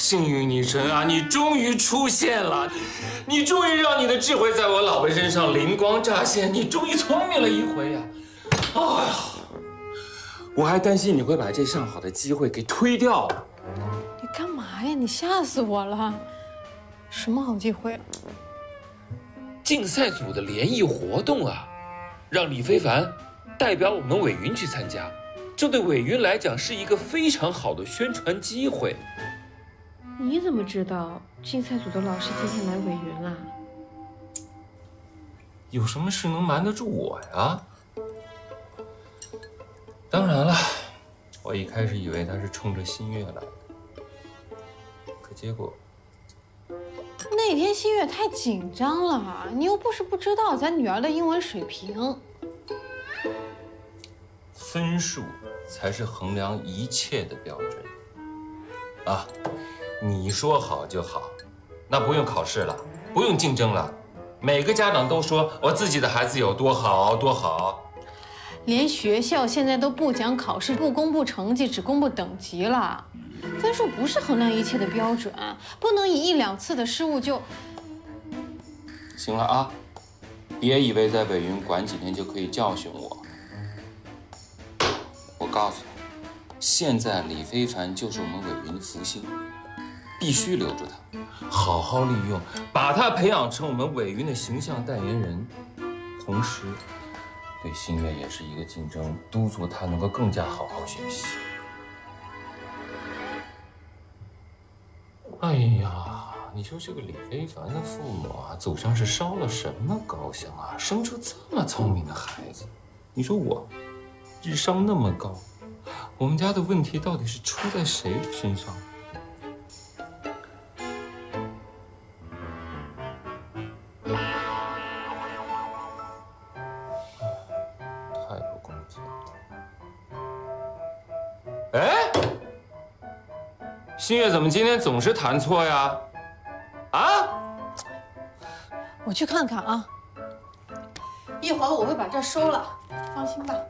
幸运女神啊，你终于出现了！你终于让你的智慧在我老婆身上灵光乍现，你终于聪明了一回呀！哎呀，我还担心你会把这上好的机会给推掉了。 你干嘛呀？你吓死我了！什么好机会啊？ 竞赛组的联谊活动啊，让李非凡代表我们伟云去参加，这对伟云来讲是一个非常好的宣传机会。 你怎么知道竞赛组的老师今天来伟云啦？ 有什么事能瞒得住我呀？当然了，我一开始以为他是冲着新月来的，可结果那天新月太紧张了，你又不是不知道咱女儿的英文水平。 分数才是衡量一切的标准啊！你说好就好，那不用考试了，不用竞争了。每个家长都说我自己的孩子有多好多好。 连学校现在都不讲考试，不公布成绩，只公布等级了。分数不是衡量一切的标准，不能以1、2次的失误就…… 行了啊，别以为在伟云管几天就可以教训我。我告诉你，现在李非凡就是我们伟云的福星，必须留住他，好好利用，把他培养成我们伟云的形象代言人，同时对新月也是一个竞争，督促他能够更加好好学习。哎呀，你说这个李非凡的父母啊，祖上是烧了什么高香啊，生出这么聪明的孩子？你说我智商那么高，我们家的问题到底是出在谁身上？太不公平了！哎，新月怎么今天总是弹错呀？啊？ 我去看看啊，一会儿我会把这收了，放心吧。